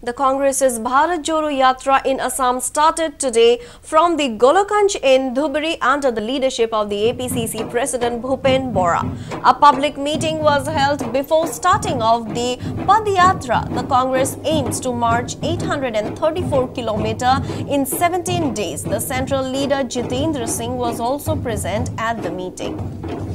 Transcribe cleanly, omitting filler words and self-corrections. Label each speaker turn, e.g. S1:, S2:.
S1: The Congress's Bharat Jodo Yatra in Assam started today from the Golokanch in Dhubri under the leadership of the APCC President Bhupen Bora. A public meeting was held before starting of the Padayatra. The Congress aims to march 834 km in 17 days. The central leader Jitendra Singh was also present at the meeting.